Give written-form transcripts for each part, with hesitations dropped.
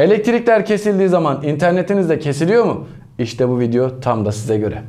Elektrikler kesildiği zaman internetiniz de kesiliyor mu? İşte bu video tam da size göre.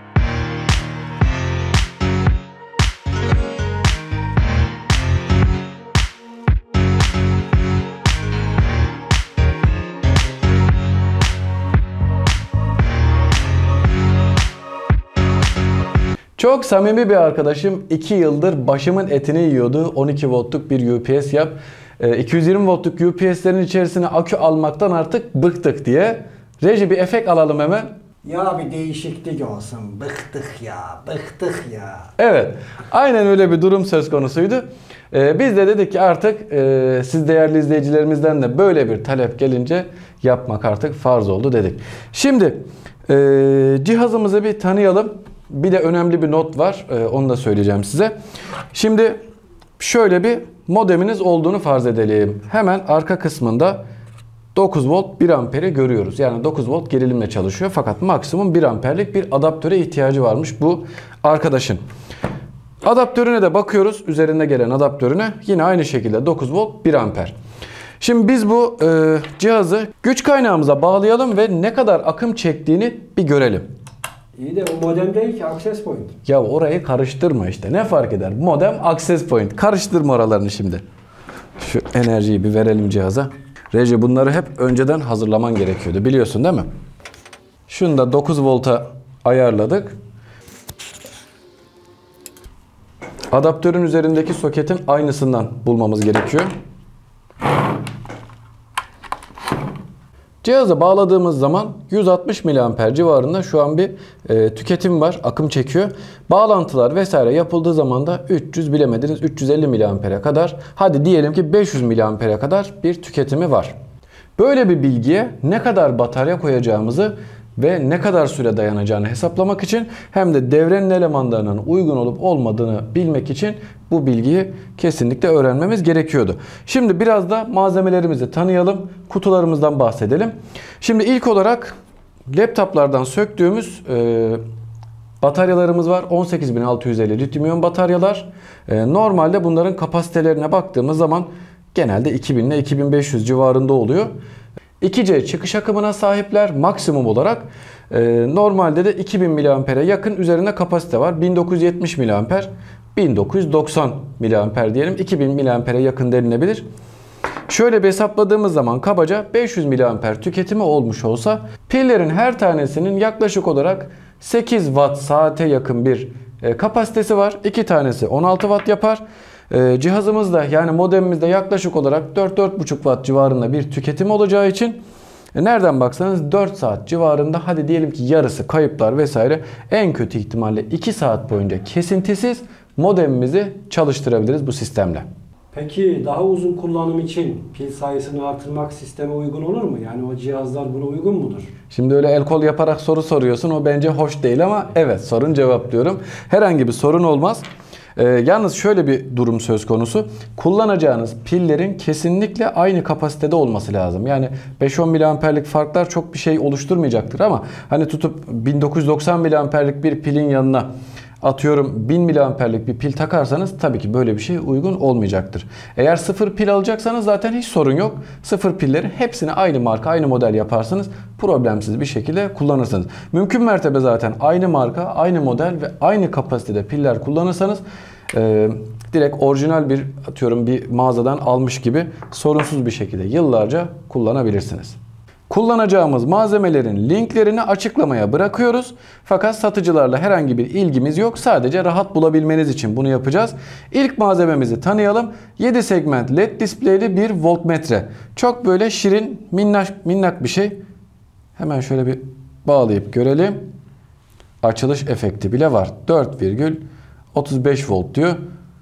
Çok samimi bir arkadaşım 2 yıldır başımın etini yiyordu. 12 voltluk bir UPS yap. 220 voltluk UPS'lerin içerisine akü almaktan artık bıktık diye. Reji bir efekt alalım hemen. Ya bir değişiklik olsun. Bıktık ya, bıktık ya. Evet, aynen öyle bir durum söz konusuydu. Biz de dedik ki artık siz değerli izleyicilerimizden de böyle bir talep gelince yapmak artık farz oldu dedik. Şimdi cihazımızı bir tanıyalım. Bir de önemli bir not var. Onu da söyleyeceğim size. Şimdi şöyle bir modeminiz olduğunu farz edelim. Hemen arka kısmında 9 volt 1 amperi görüyoruz. Yani 9 volt gerilimle çalışıyor. Fakat maksimum 1 amperlik bir adaptöre ihtiyacı varmış bu arkadaşın. Adaptörüne de bakıyoruz. Üzerinde gelen adaptörüne yine aynı şekilde 9 volt 1 amper. Şimdi biz bu cihazı güç kaynağımıza bağlayalım ve ne kadar akım çektiğini bir görelim. İyi de o modem değil ki, access point. Ya orayı karıştırma işte. Ne fark eder? Modem, access point. Karıştırma oralarını şimdi. Şu enerjiyi bir verelim cihaza. Reji, bunları hep önceden hazırlaman gerekiyordu. Biliyorsun değil mi? Şunu da 9 volta ayarladık. Adaptörün üzerindeki soketin aynısından bulmamız gerekiyor. Cihaza bağladığımız zaman 160 mAh civarında şu an bir tüketim var. Akım çekiyor. Bağlantılar vesaire yapıldığı zaman da 300, bilemediniz 350 mAh'e kadar, hadi diyelim ki 500 mAh'e kadar bir tüketimi var. Böyle bir bilgiye ne kadar batarya koyacağımızı ve ne kadar süre dayanacağını hesaplamak için hem de devrenin elemanlarının uygun olup olmadığını bilmek için bu bilgiyi kesinlikle öğrenmemiz gerekiyordu. Şimdi biraz da malzemelerimizi tanıyalım, kutularımızdan bahsedelim. Şimdi ilk olarak laptoplardan söktüğümüz bataryalarımız var. 18650 lityum iyon bataryalar. Normalde bunların kapasitelerine baktığımız zaman genelde 2000 ile 2500 civarında oluyor. 2C çıkış akımına sahipler maksimum olarak. Normalde de 2000 mAh'e yakın üzerinde kapasite var. 1970 mAh, 1990 mAh diyelim. 2000 mAh'e yakın denilebilir. Şöyle bir hesapladığımız zaman kabaca 500 mAh tüketimi olmuş olsa pillerin her tanesinin yaklaşık olarak 8 watt saate yakın bir kapasitesi var. 2 tanesi 16 watt yapar. Cihazımızda yani modemimizde yaklaşık olarak 4-4,5 watt civarında bir tüketim olacağı için nereden baksanız 4 saat civarında, hadi diyelim ki yarısı kayıplar vesaire, en kötü ihtimalle 2 saat boyunca kesintisiz modemimizi çalıştırabiliriz bu sistemle. Peki daha uzun kullanım için pil sayısını artırmak sisteme uygun olur mu? Yani o cihazlar buna uygun mudur? Şimdi öyle el kol yaparak soru soruyorsun. O bence hoş değil ama evet, sorun cevaplıyorum. Herhangi bir sorun olmaz. Yalnız şöyle bir durum söz konusu. Kullanacağınız pillerin kesinlikle aynı kapasitede olması lazım. Yani 5-10 mAh'lik farklar çok bir şey oluşturmayacaktır ama hani tutup 1990 mAh'lik bir pilin yanına atıyorum 1000 mAh'lik bir pil takarsanız tabii ki böyle bir şey uygun olmayacaktır. Eğer sıfır pil alacaksanız zaten hiç sorun yok. Sıfır pilleri hepsini aynı marka, aynı model yaparsınız. Problemsiz bir şekilde kullanırsınız. Mümkün mertebe zaten aynı marka, aynı model ve aynı kapasitede piller kullanırsanız direkt orijinal bir, atıyorum bir mağazadan almış gibi sorunsuz bir şekilde yıllarca kullanabilirsiniz. Kullanacağımız malzemelerin linklerini açıklamaya bırakıyoruz. Fakat satıcılarla herhangi bir ilgimiz yok. Sadece rahat bulabilmeniz için bunu yapacağız. İlk malzememizi tanıyalım. 7 segment LED displeyli bir voltmetre. Çok böyle şirin, minnak bir şey. Hemen şöyle bir bağlayıp görelim. Açılış efekti bile var. 4,35 volt diyor.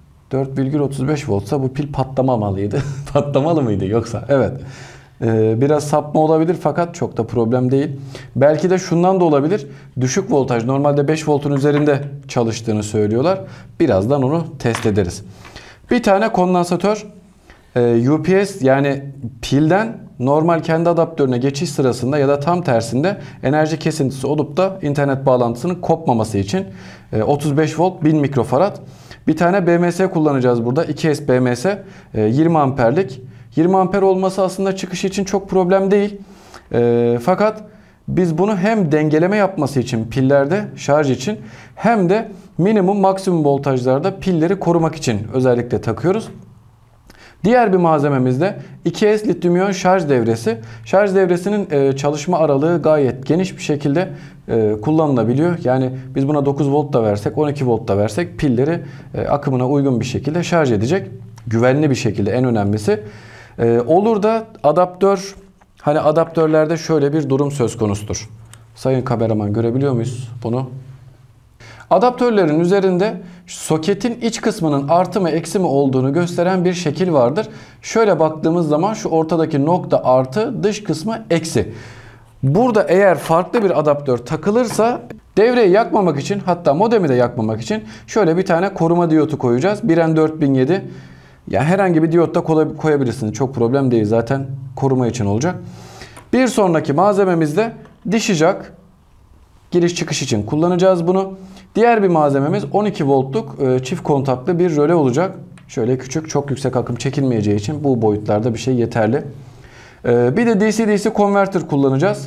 4,35 voltsa bu pil patlamamalıydı. Patlamalı mıydı yoksa? Evet. Biraz sapma olabilir fakat çok da problem değil. Belki de şundan da olabilir. Düşük voltaj, normalde 5 voltun üzerinde çalıştığını söylüyorlar. Birazdan onu test ederiz. Bir tane kondansatör UPS yani pilden normal kendi adaptörüne geçiş sırasında ya da tam tersinde enerji kesintisi olup da internet bağlantısının kopmaması için 35 volt 1000 mikrofarad. Bir tane BMS kullanacağız burada. 2S BMS 20 amperlik. 20 amper olması aslında çıkış için çok problem değil. Fakat biz bunu hem dengeleme yapması için pillerde şarj için hem de minimum maksimum voltajlarda pilleri korumak için özellikle takıyoruz. Diğer bir malzememiz de 2S lityum iyon şarj devresi. Şarj devresinin çalışma aralığı gayet geniş bir şekilde kullanılabiliyor. Yani biz buna 9 volt da versek 12 volt da versek pilleri akımına uygun bir şekilde şarj edecek. Güvenli bir şekilde, en önemlisi. Olur da adaptör, hani adaptörlerde şöyle bir durum söz konusudur. Sayın kameraman, görebiliyor muyuz bunu? Adaptörlerin üzerinde soketin iç kısmının artı mı eksi mi olduğunu gösteren bir şekil vardır. Şöyle baktığımız zaman şu ortadaki nokta artı, dış kısmı eksi. Burada eğer farklı bir adaptör takılırsa devreyi yakmamak için, hatta modemi de yakmamak için şöyle bir tane koruma diyotu koyacağız. Biren 4007. Yani herhangi bir diyot da koyabilirsiniz. Çok problem değil, zaten koruma için olacak. Bir sonraki malzememizde dişi jack. Giriş çıkış için kullanacağız bunu. Diğer bir malzememiz 12 voltluk çift kontaklı bir röle olacak. Şöyle küçük, çok yüksek akım çekilmeyeceği için bu boyutlarda bir şey yeterli. Bir de DC-DC konverter kullanacağız.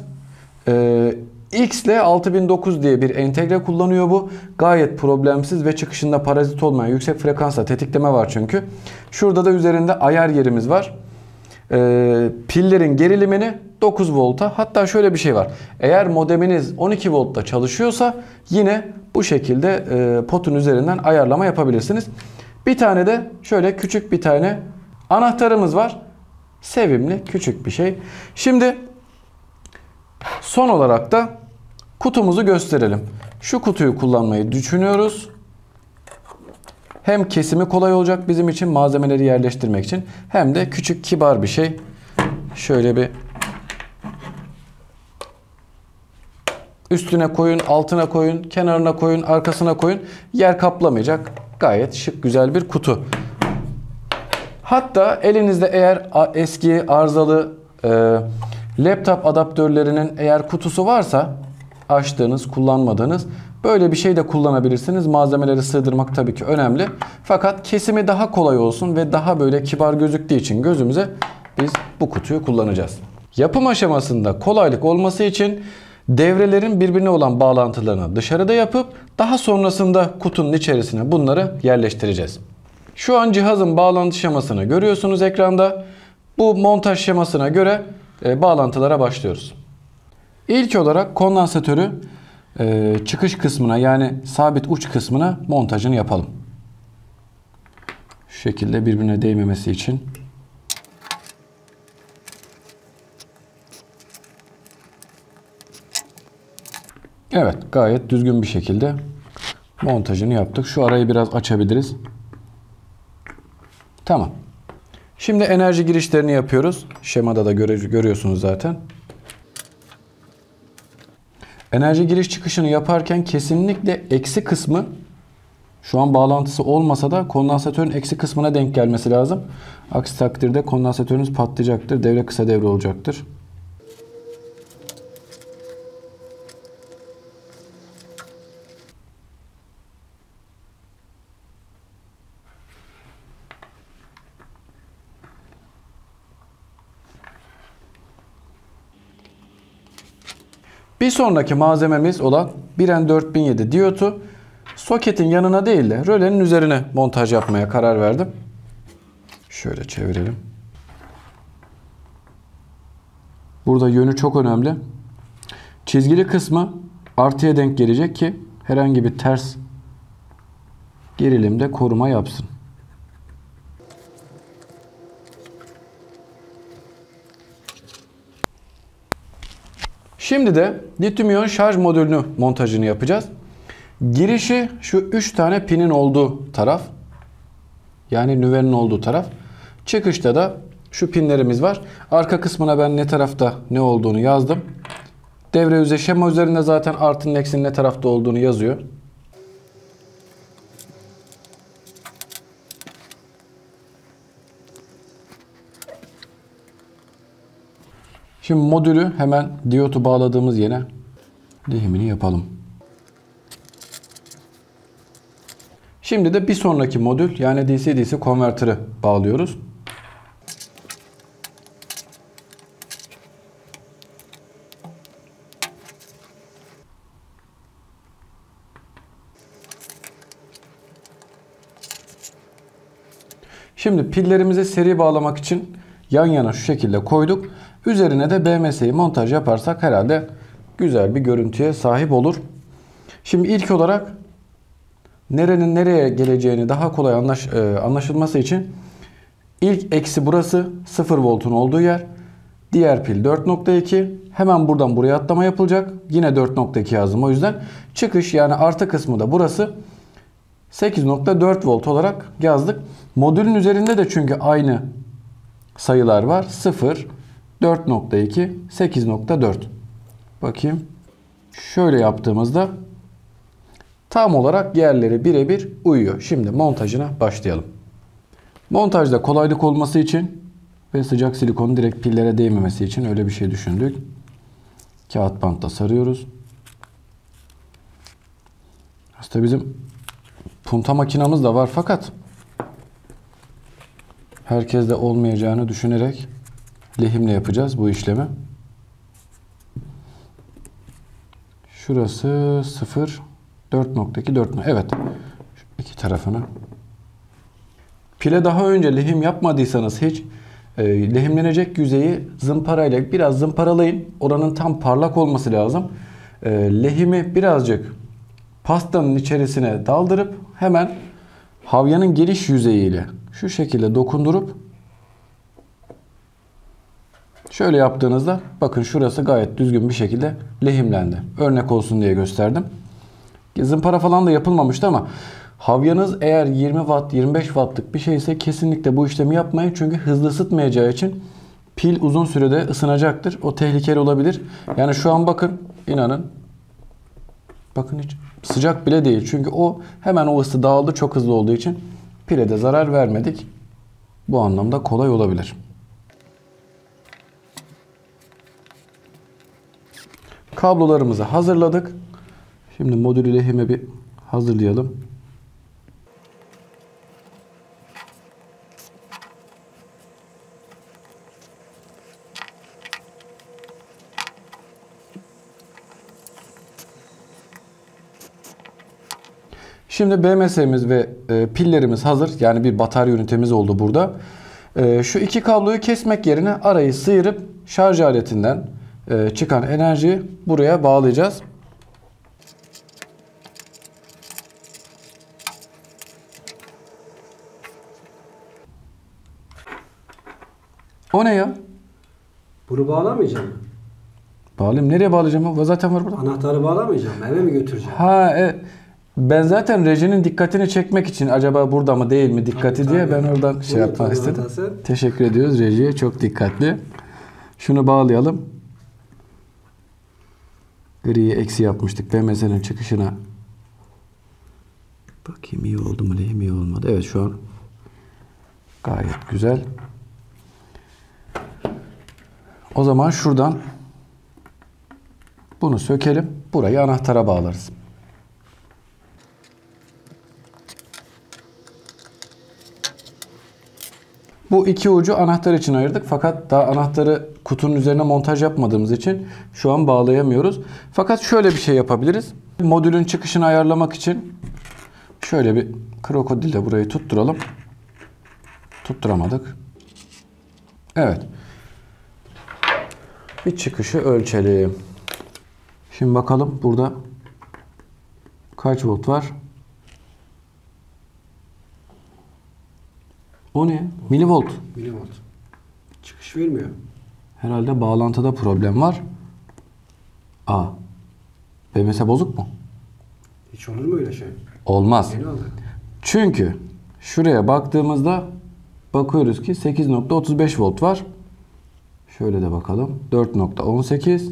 XL 6009 diye bir entegre kullanıyor bu. Gayet problemsiz ve çıkışında parazit olmayan, yüksek frekansla tetikleme var çünkü. Şurada da üzerinde ayar yerimiz var. Pillerin gerilimini 9 volta, hatta şöyle bir şey var. Eğer modeminiz 12 voltta çalışıyorsa yine bu şekilde potun üzerinden ayarlama yapabilirsiniz. Bir tane de şöyle küçük bir tane anahtarımız var. Sevimli küçük bir şey. Şimdi son olarak da kutumuzu gösterelim. Şu kutuyu kullanmayı düşünüyoruz. Hem kesimi kolay olacak bizim için, malzemeleri yerleştirmek için, hem de küçük kibar bir şey. Şöyle bir üstüne koyun, altına koyun, kenarına koyun, arkasına koyun. Yer kaplamayacak. Gayet şık, güzel bir kutu. Hatta elinizde eğer eski arızalı laptop adaptörlerinin eğer kutusu varsa, açtığınız, kullanmadığınız, böyle bir şey de kullanabilirsiniz. Malzemeleri sığdırmak tabii ki önemli. Fakat kesimi daha kolay olsun ve daha böyle kibar gözüktüğü için gözümüze biz bu kutuyu kullanacağız. Yapım aşamasında kolaylık olması için devrelerin birbirine olan bağlantılarını dışarıda yapıp daha sonrasında kutunun içerisine bunları yerleştireceğiz. Şu an cihazın bağlantı şemasını görüyorsunuz ekranda. Bu montaj şemasına göre bağlantılara başlıyoruz. İlk olarak kondansatörü çıkış kısmına, yani sabit uç kısmına montajını yapalım. Şu şekilde birbirine değmemesi için. Evet, gayet düzgün bir şekilde montajını yaptık. Şu arayı biraz açabiliriz. Tamam. Şimdi enerji girişlerini yapıyoruz. Şemada da görüyorsunuz zaten. Enerji giriş çıkışını yaparken kesinlikle eksi kısmı, şu an bağlantısı olmasa da kondansatörün eksi kısmına denk gelmesi lazım. Aksi takdirde kondansatörünüz patlayacaktır. Devre kısa devre olacaktır. Bir sonraki malzememiz olan Biren 4007 diyotu soketin yanına değil de rölenin üzerine montaj yapmaya karar verdim. Şöyle çevirelim. Burada yönü çok önemli. Çizgili kısmı artıya denk gelecek ki herhangi bir ters gerilimde koruma yapsın. Şimdi de lityum iyon şarj modülünü montajını yapacağız. Girişi şu 3 tane pinin olduğu taraf. Yani nüvenin olduğu taraf. Çıkışta da şu pinlerimiz var. Arka kısmına ben ne tarafta ne olduğunu yazdım. Devre şema üzerinde zaten artının eksinin ne tarafta olduğunu yazıyor. Şimdi modülü hemen diyotu bağladığımız yere lehimini yapalım. Şimdi de bir sonraki modül, yani DC-DC konvertörü bağlıyoruz. Şimdi pillerimizi seri bağlamak için yan yana şu şekilde koyduk. Üzerine de BMS'yi montaj yaparsak herhalde güzel bir görüntüye sahip olur. Şimdi ilk olarak nerenin nereye geleceğini daha kolay anlaşılması için ilk eksi burası 0 voltun olduğu yer. Diğer pil 4.2. Hemen buradan buraya atlama yapılacak. Yine 4.2 yazdım o yüzden. Çıkış yani artı kısmı da burası 8.4 volt olarak yazdık. Modülün üzerinde de çünkü aynı sayılar var. 0, 4.2, 8.4. Bakayım. Şöyle yaptığımızda tam olarak yerleri birebir uyuyor. Şimdi montajına başlayalım. Montajda kolaylık olması için ve sıcak silikonu direkt pillere değmemesi için öyle bir şey düşündük. Kağıt bantla sarıyoruz. Aslında bizim punta makinamız da var fakat herkeste olmayacağını düşünerek lehimle yapacağız bu işlemi. Şurası 0, 4.2, 4. Evet. İki tarafını. Pile daha önce lehim yapmadıysanız hiç lehimlenecek yüzeyi zımparayla biraz zımparalayın. Oranın tam parlak olması lazım. Lehimi birazcık pastanın içerisine daldırıp hemen havyanın geliş yüzeyiyle şu şekilde dokundurup şöyle yaptığınızda bakın şurası gayet düzgün bir şekilde lehimlendi. Örnek olsun diye gösterdim. Zımpara falan da yapılmamıştı ama havyanız eğer 20 watt 25 wattlık bir şeyse kesinlikle bu işlemi yapmayın. Çünkü hızlı ısıtmayacağı için pil uzun sürede ısınacaktır. O tehlikeli olabilir. Yani şu an bakın inanın bakın hiç sıcak bile değil. Çünkü o hemen o ısı dağıldı çok hızlı olduğu için pile de zarar vermedik. Bu anlamda kolay olabilir. Kablolarımızı hazırladık. Şimdi modülü lehime bir hazırlayalım. Şimdi BMS'miz ve pillerimiz hazır. Yani bir batarya ünitemiz oldu burada. Şu iki kabloyu kesmek yerine arayı sıyırıp şarj aletinden çıkan enerjiyi buraya bağlayacağız. O ne ya? Bunu bağlamayacağım. Bağlayayım. Nereye bağlayacağım? O zaten var burada. Anahtarı bağlamayacağım. Eve mi götüreceğim? Ha, ben zaten rejinin dikkatini çekmek için acaba burada mı değil mi dikkati Tabii, diye tabii. ben oradan şey Buyur, yapmak tabii, istedim. sen. Teşekkür ediyoruz rejiye. Çok dikkatli. Şunu bağlayalım. Griyi eksi yapmıştık. BMS'nin çıkışına. Bakayım iyi oldu mu? Lehim iyi olmadı. Evet şu an gayet güzel. O zaman şuradan bunu sökelim. Burayı anahtara bağlarız. Bu iki ucu anahtar için ayırdık. Fakat daha anahtarı kutunun üzerine montaj yapmadığımız için şu an bağlayamıyoruz. Fakat şöyle bir şey yapabiliriz. Modülün çıkışını ayarlamak için şöyle bir krokodille burayı tutturalım. Tutturamadık. Evet. Bir çıkışı ölçelim. Şimdi bakalım burada kaç volt var? O ne? Milivolt. Milivolt. Çıkış vermiyor. Herhalde bağlantıda problem var. BMS bozuk mu? Hiç olur mu öyle şey? Olmaz. Yeni aldık. Çünkü şuraya baktığımızda bakıyoruz ki 8.35 volt var. Şöyle de bakalım. 4.18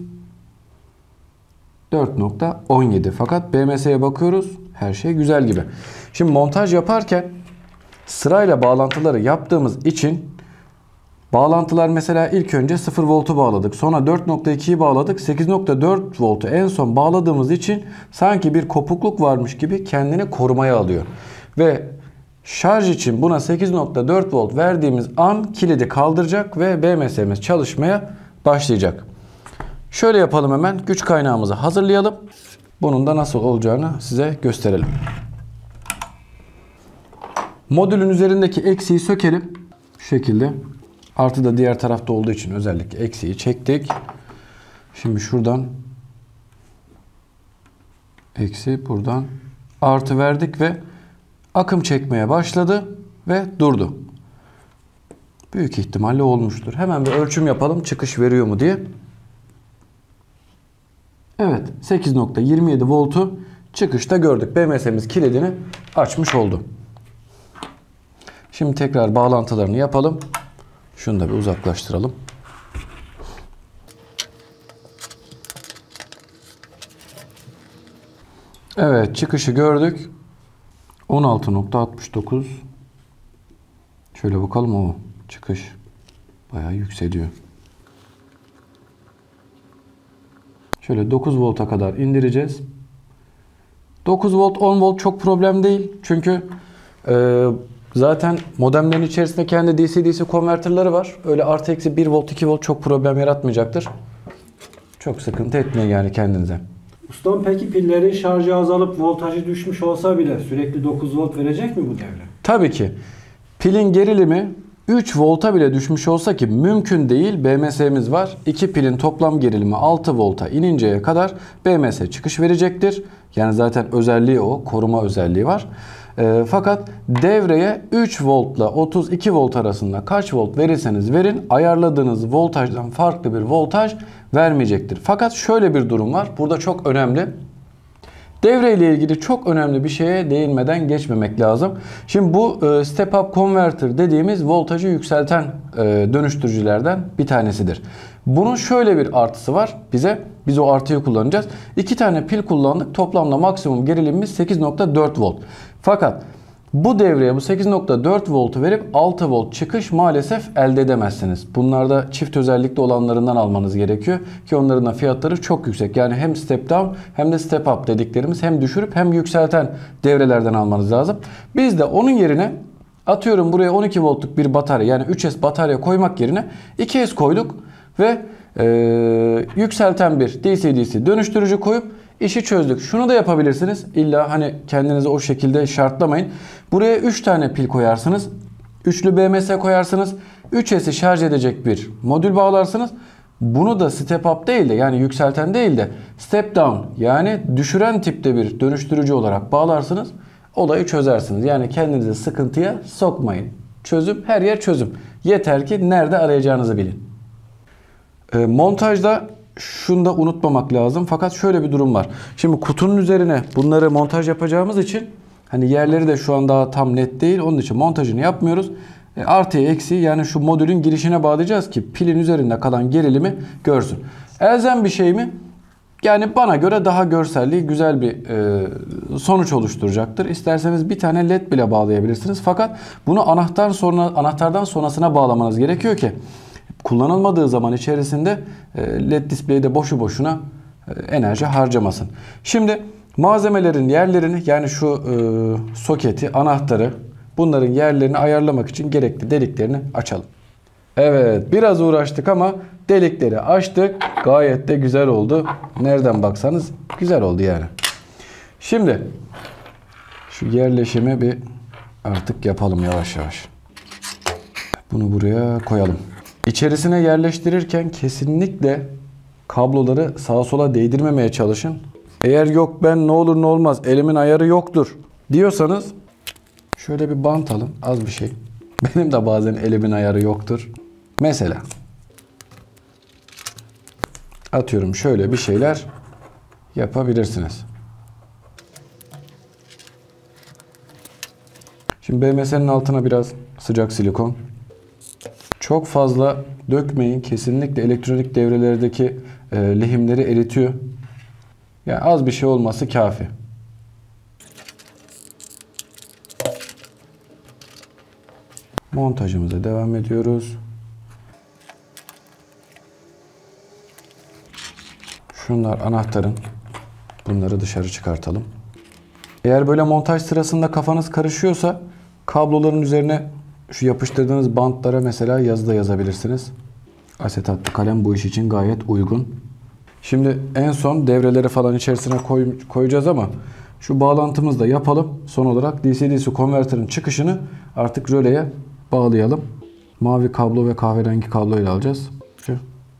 4.17 fakat BMS'ye bakıyoruz. Her şey güzel gibi. Şimdi montaj yaparken sırayla bağlantıları yaptığımız için bağlantılar mesela ilk önce 0 voltu bağladık. Sonra 4.2'yi bağladık. 8.4 voltu en son bağladığımız için sanki bir kopukluk varmış gibi kendini korumaya alıyor. Ve şarj için buna 8.4 volt verdiğimiz an kilidi kaldıracak ve BMS'miz çalışmaya başlayacak. Şöyle yapalım hemen. Güç kaynağımızı hazırlayalım. Bunun da nasıl olacağını size gösterelim. Modülün üzerindeki eksiği sökelim. Şu şekilde. Artı da diğer tarafta olduğu için özellikle eksiği çektik. Şimdi şuradan eksi, buradan artı verdik ve akım çekmeye başladı ve durdu. Büyük ihtimalle olmuştur. Hemen bir ölçüm yapalım, çıkış veriyor mu diye. Evet, 8.27 voltu çıkışta gördük. BMS'miz kilidini açmış oldu. Şimdi tekrar bağlantılarını yapalım. Şunu da bir uzaklaştıralım. Evet, çıkışı gördük. 16.69. Şöyle bakalım, o çıkış bayağı yükseliyor. Şöyle 9 volta kadar indireceğiz. 9 volt 10 volt çok problem değil. Çünkü zaten modemlerin içerisinde kendi DC-DC konvertörleri var. Öyle artı eksi 1 volt 2 volt çok problem yaratmayacaktır. Çok sıkıntı etmeyin yani kendinize. Ustam, peki pillerin şarjı azalıp voltajı düşmüş olsa bile sürekli 9 volt verecek mi bu devre? Tabii ki. Pilin gerilimi 3 volta bile düşmüş olsa, ki mümkün değil, BMS'miz var. 2 pilin toplam gerilimi 6 volta ininceye kadar BMS çıkış verecektir. Yani zaten özelliği o. Koruma özelliği var. Fakat devreye 3 voltla 32 volt arasında kaç volt verirseniz verin, ayarladığınız voltajdan farklı bir voltaj vermeyecektir. Fakat şöyle bir durum var. Burada çok önemli. Devre ile ilgili çok önemli bir şeye değinmeden geçmemek lazım. Şimdi bu step up converter dediğimiz voltajı yükselten dönüştürücülerden bir tanesidir. Bunun şöyle bir artısı var bize. Biz o artıyı kullanacağız. 2 tane pil kullandık. Toplamda maksimum gerilimimiz 8.4 volt. Fakat bu devreye bu 8.4 voltu verip 6 volt çıkış maalesef elde edemezsiniz. Bunlarda çift özellikli olanlarından almanız gerekiyor ki onların da fiyatları çok yüksek. Yani hem step down hem de step up dediklerimiz, hem düşürüp hem yükselten devrelerden almanız lazım. Biz de onun yerine atıyorum buraya 12 voltluk bir batarya, yani 3S batarya koymak yerine 2S koyduk ve yükselten bir DC-DC dönüştürücü koyup işi çözdük. Şunu da yapabilirsiniz. İlla hani kendinizi o şekilde şartlamayın. Buraya 3 tane pil koyarsınız. Üçlü BMS koyarsınız. 3S'i şarj edecek bir modül bağlarsınız. Bunu da step up değil de, yani yükselten değil de step down, yani düşüren tipte bir dönüştürücü olarak bağlarsınız. Olayı çözersiniz. Yani kendinizi sıkıntıya sokmayın. Çözüm, her yer çözüm. Yeter ki nerede arayacağınızı bilin. Montajda şunu da unutmamak lazım. Fakat şöyle bir durum var. Şimdi kutunun üzerine bunları montaj yapacağımız için hani yerleri de şu an daha tam net değil. Onun için montajını yapmıyoruz. Artıya eksiği, yani şu modülün girişine bağlayacağız ki pilin üzerinde kalan gerilimi görsün. Elzem bir şey mi? Yani bana göre daha görselliği güzel bir sonuç oluşturacaktır. İsterseniz bir tane led bile bağlayabilirsiniz. Fakat bunu anahtardan sonrasına bağlamanız gerekiyor ki kullanılmadığı zaman içerisinde led display'de boşu boşuna enerji harcamasın. Şimdi malzemelerin yerlerini, yani şu soketi, anahtarı, bunların yerlerini ayarlamak için gerekli deliklerini açalım. Evet, biraz uğraştık ama delikleri açtık. Gayet de güzel oldu. Nereden baksanız güzel oldu yani. Şimdi şu yerleşimi bir artık yapalım yavaş yavaş. Bunu buraya koyalım. İçerisine yerleştirirken kesinlikle kabloları sağa sola değdirmemeye çalışın. Eğer yok ben ne olur ne olmaz elimin ayarı yoktur diyorsanız şöyle bir bant alın, az bir şey. Benim de bazen elimin ayarı yoktur. Mesela atıyorum şöyle bir şeyler yapabilirsiniz. Şimdi BMS'nin altına biraz sıcak silikon. Çok fazla dökmeyin. Kesinlikle elektronik devrelerdeki lehimleri eritiyor. Yani az bir şey olması kafi. Montajımıza devam ediyoruz. Şunlar anahtarın. Bunları dışarı çıkartalım. Eğer böyle montaj sırasında kafanız karışıyorsa kabloların üzerine şu yapıştırdığınız bantlara mesela yazı da yazabilirsiniz. Asetatlı kalem bu iş için gayet uygun. Şimdi en son devreleri falan içerisine koyacağız ama Şu bağlantımızı da yapalım. Son olarak DC-DC konvertörün çıkışını artık röleye bağlayalım. Mavi kablo ve kahverengi kablo ile alacağız. Şu.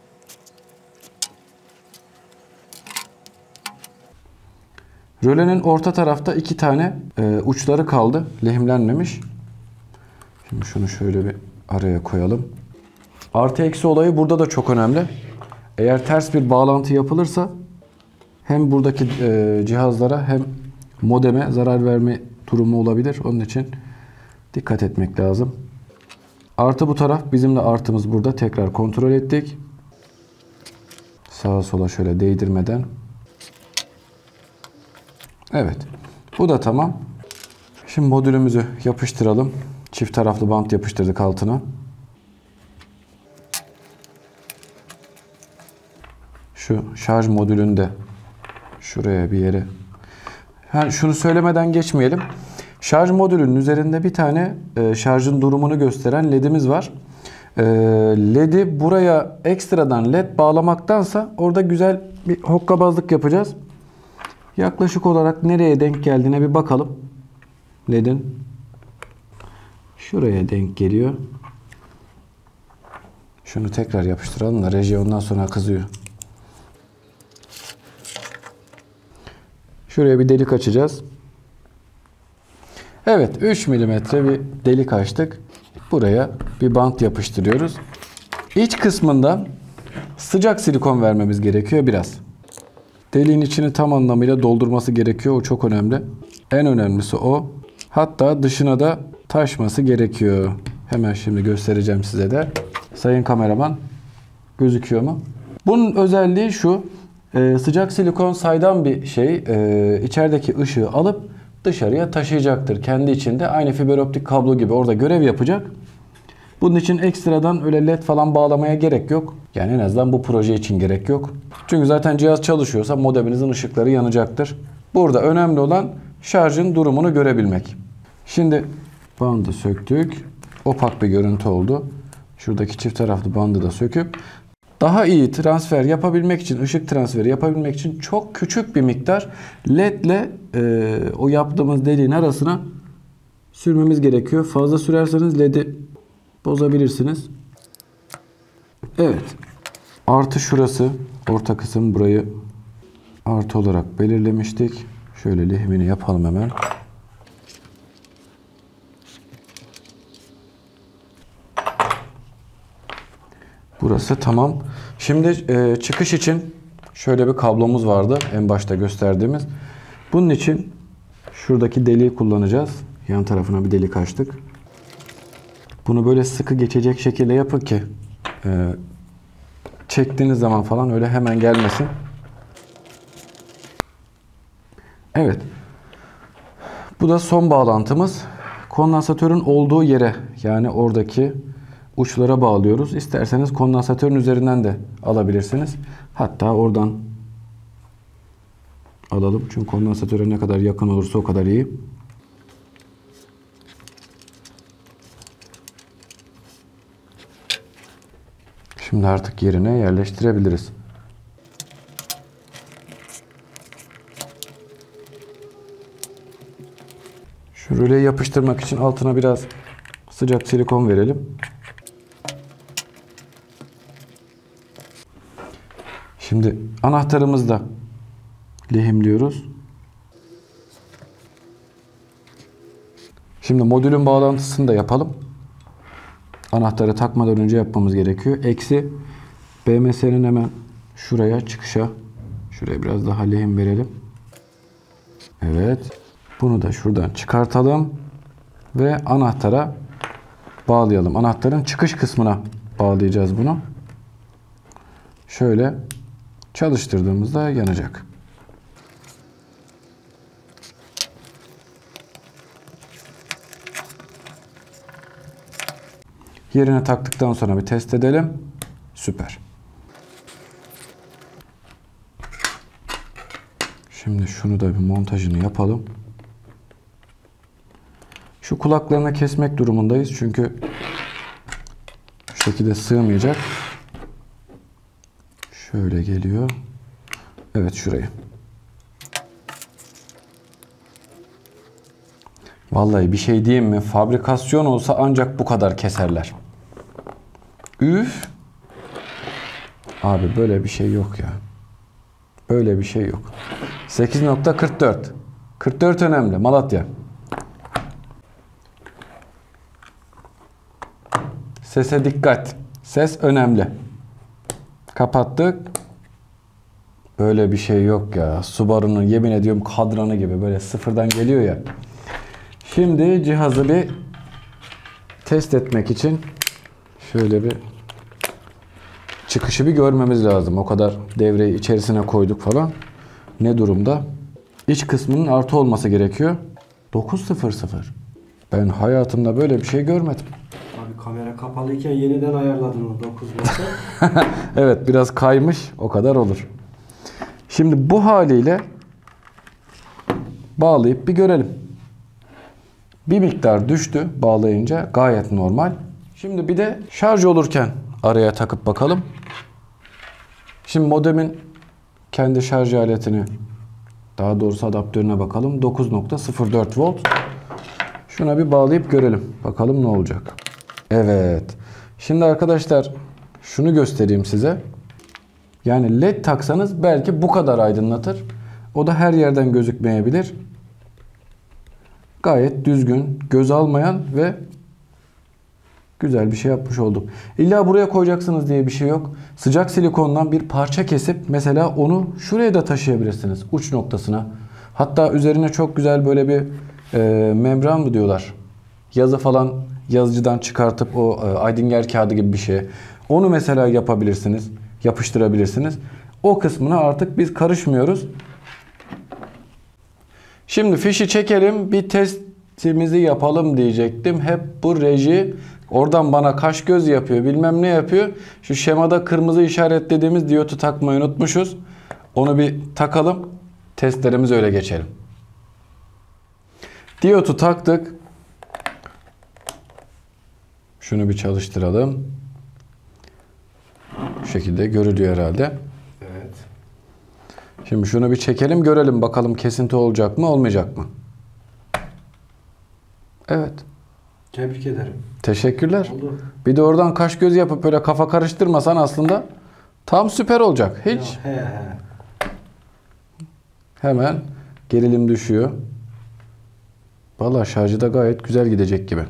Rölenin orta tarafta 2 tane uçları kaldı. Lehimlenmemiş. Şimdi şunu şöyle bir araya koyalım. Artı eksi olayı burada da çok önemli. Eğer ters bir bağlantı yapılırsa hem buradaki cihazlara hem modeme zarar verme durumu olabilir. Onun için dikkat etmek lazım. Artı bu taraf, bizim de artımız burada. Tekrar kontrol ettik. Sağa sola şöyle değdirmeden. Evet. Bu da tamam. Şimdi modülümüzü yapıştıralım. Çift taraflı bant yapıştırdık altına. Şu şarj modülünü de şuraya bir yere. Şunu söylemeden geçmeyelim. Şarj modülünün üzerinde bir tane şarjın durumunu gösteren ledimiz var. Ledi buraya ekstradan led bağlamaktansa orada güzel bir hokkabazlık yapacağız. Yaklaşık olarak nereye denk geldiğine bir bakalım. Ledin şuraya denk geliyor. Şunu tekrar yapıştıralım da reji ondan sonra kızıyor. Şuraya bir delik açacağız. Evet, 3 milimetre bir delik açtık. Buraya bir bant yapıştırıyoruz. İç kısmından sıcak silikon vermemiz gerekiyor biraz. Deliğin içini tam anlamıyla doldurması gerekiyor. O çok önemli. En önemlisi o. Hatta dışına da taşması gerekiyor. Hemen şimdi göstereceğim size de. Sayın kameraman, gözüküyor mu? Bunun özelliği şu. Sıcak silikon saydam bir şey. İçerideki ışığı alıp dışarıya taşıyacaktır. Kendi içinde aynı fiber optik kablo gibi orada görev yapacak. Bunun için ekstradan öyle led falan bağlamaya gerek yok. Yani en azından bu proje için gerek yok. Çünkü zaten cihaz çalışıyorsa modeminizin ışıkları yanacaktır. Burada önemli olan şarjın durumunu görebilmek. Şimdi bandı söktük. Opak bir görüntü oldu. Şuradaki çift taraflı bandı da söküp daha iyi transfer yapabilmek için, ışık transferi yapabilmek için çok küçük bir miktar led ile o yaptığımız deliğin arasına sürmemiz gerekiyor. Fazla sürerseniz led'i bozabilirsiniz. Evet. Artı şurası. Orta kısım, burayı artı olarak belirlemiştik. Şöyle lehimini yapalım hemen. Burası tamam. Şimdi çıkış için şöyle bir kablomuz vardı. En başta gösterdiğimiz. Bunun için şuradaki deliği kullanacağız. Yan tarafına bir delik açtık. Bunu böyle sıkı geçecek şekilde yapın ki çektiğiniz zaman falan öyle hemen gelmesin. Evet. Bu da son bağlantımız. Kondansatörün olduğu yere, yani oradaki uçlara bağlıyoruz. İsterseniz kondansatörün üzerinden de alabilirsiniz. Hatta oradan alalım. Çünkü kondansatöre ne kadar yakın olursa o kadar iyi. Şimdi artık yerine yerleştirebiliriz. Şu röleyi yapıştırmak için altına biraz sıcak silikon verelim. Şimdi anahtarımızı da lehimliyoruz. Şimdi modülün bağlantısını da yapalım. Anahtarı takmadan önce yapmamız gerekiyor. Eksi BMS'nin hemen şuraya, çıkışa. Şuraya biraz daha lehim verelim. Evet. Bunu da şuradan çıkartalım. Ve anahtara bağlayalım. Anahtarın çıkış kısmına bağlayacağız bunu. Şöyle çalıştırdığımızda yanacak. Yerine taktıktan sonra bir test edelim. Süper. Şimdi şunu da bir montajını yapalım. Şu kulaklarını kesmek durumundayız. Çünkü şu şekilde sığmayacak. Şöyle geliyor. Evet, şurayı. Vallahi bir şey diyeyim mi? Fabrikasyon olsa ancak bu kadar keserler. Üf. Abi böyle bir şey yok ya. Böyle bir şey yok. 8.44. 44 önemli. Malatya. Sese dikkat. Ses önemli. Kapattık. Böyle bir şey yok ya. Subaru'nun yemin ediyorum kadranı gibi böyle sıfırdan geliyor ya. Şimdi cihazı bir test etmek için şöyle bir çıkışı bir görmemiz lazım. O kadar devreyi içerisine koyduk falan. Ne durumda? İç kısmının artı olması gerekiyor. 9.00. Ben hayatımda böyle bir şey görmedim. Abi kamera kapalıyken yeniden ayarladın onu 9.00. Evet, biraz kaymış. O kadar olur. Şimdi bu haliyle bağlayıp bir görelim. Bir miktar düştü bağlayınca, gayet normal. Şimdi bir de şarj olurken araya takıp bakalım. Şimdi modemin kendi şarj aletini, daha doğrusu adaptörüne bakalım. 9.04 volt. Şuna bir bağlayıp görelim. Bakalım ne olacak. Evet. Şimdi arkadaşlar şunu göstereyim size. Yani led taksanız belki bu kadar aydınlatır. O da her yerden gözükmeyebilir. Gayet düzgün, göz almayan ve güzel bir şey yapmış olduk. İlla buraya koyacaksınız diye bir şey yok. Sıcak silikondan bir parça kesip mesela onu şuraya da taşıyabilirsiniz. Uç noktasına. Hatta üzerine çok güzel böyle bir membran mı diyorlar. Yazı falan yazıcıdan çıkartıp o Aydinger kağıdı gibi bir şey. Onu mesela yapabilirsiniz. Yapıştırabilirsiniz. O kısmına artık biz karışmıyoruz. Şimdi fişi çekelim, bir testimizi yapalım diyecektim. Hep bu reji oradan bana kaş göz yapıyor, bilmem ne yapıyor. Şu şemada kırmızı işaretlediğimiz diyodu takmayı unutmuşuz. Onu bir takalım, testlerimize öyle geçelim. Diyodu taktık. Şunu bir çalıştıralım. Bu şekilde görülüyor herhalde. Evet. Şimdi şunu bir çekelim, görelim bakalım kesinti olacak mı, olmayacak mı? Evet. Tebrik ederim. Teşekkürler. Oldu. Bir de oradan kaş göz yapıp böyle kafa karıştırmasan aslında tam süper olacak. Hiç. Ya, he. Hemen gerilim düşüyor. Vallahi şarjı da gayet güzel gidecek gibi.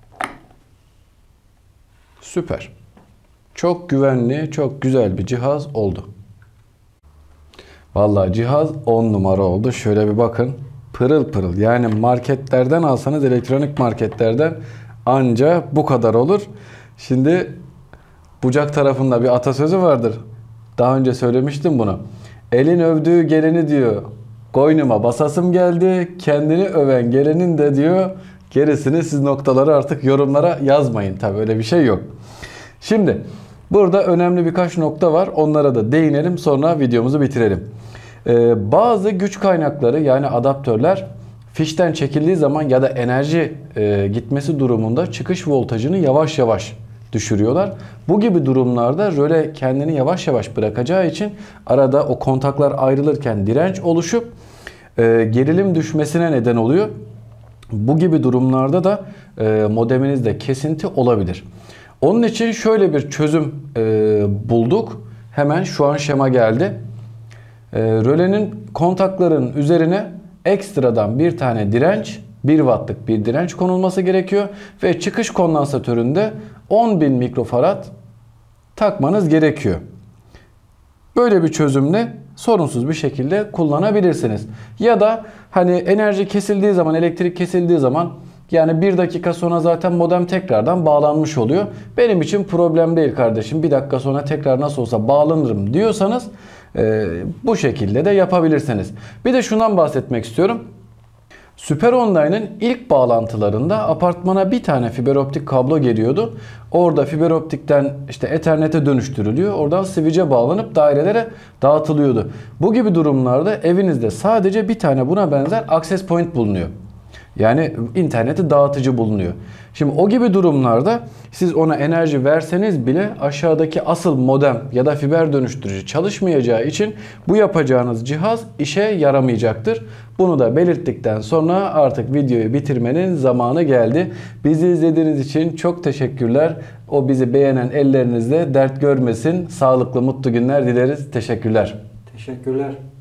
Süper. Çok güvenli, çok güzel bir cihaz oldu. Vallahi cihaz 10 numara oldu. Şöyle bir bakın. Pırıl pırıl. Yani marketlerden alsanız, elektronik marketlerden anca bu kadar olur. Şimdi bucak tarafında bir atasözü vardır. Daha önce söylemiştim bunu. Elin övdüğü geleni diyor, koynuma basasım geldi. Kendini öven gelenin de diyor, gerisini siz noktaları artık yorumlara yazmayın. Tabii öyle bir şey yok. Şimdi burada önemli birkaç nokta var. Onlara da değinelim, sonra videomuzu bitirelim. Bazı güç kaynakları, yani adaptörler fişten çekildiği zaman ya da enerji gitmesi durumunda çıkış voltajını yavaş yavaş düşürüyorlar. Bu gibi durumlarda röle kendini yavaş yavaş bırakacağı için arada o kontaklar ayrılırken direnç oluşup gerilim düşmesine neden oluyor. Bu gibi durumlarda da modeminizde kesinti olabilir. Onun için şöyle bir çözüm bulduk. Hemen şu an şema geldi. Rölenin kontakların üzerine ekstradan bir tane direnç, 1 wattlık bir direnç konulması gerekiyor. Ve çıkış kondansatöründe 10.000 mikrofarad takmanız gerekiyor. Böyle bir çözümle sorunsuz bir şekilde kullanabilirsiniz. Ya da hani enerji kesildiği zaman, elektrik kesildiği zaman, yani 1 dakika sonra zaten modem tekrardan bağlanmış oluyor. Benim için problem değil kardeşim, 1 dakika sonra tekrar nasıl olsa bağlanırım diyorsanız bu şekilde de yapabilirsiniz. Bir de şundan bahsetmek istiyorum. Super Online'ın ilk bağlantılarında apartmana bir tane fiber optik kablo geliyordu. Orada fiber optikten işte Ethernet'e dönüştürülüyor. Oradan switch'e bağlanıp dairelere dağıtılıyordu. Bu gibi durumlarda evinizde sadece bir tane buna benzer access point bulunuyor. Yani interneti dağıtıcı bulunuyor. Şimdi o gibi durumlarda siz ona enerji verseniz bile aşağıdaki asıl modem ya da fiber dönüştürücü çalışmayacağı için bu yapacağınız cihaz işe yaramayacaktır. Bunu da belirttikten sonra artık videoyu bitirmenin zamanı geldi. Bizi izlediğiniz için çok teşekkürler. O bizi beğenen ellerinizde dert görmesin. Sağlıklı, mutlu günler dileriz. Teşekkürler. Teşekkürler.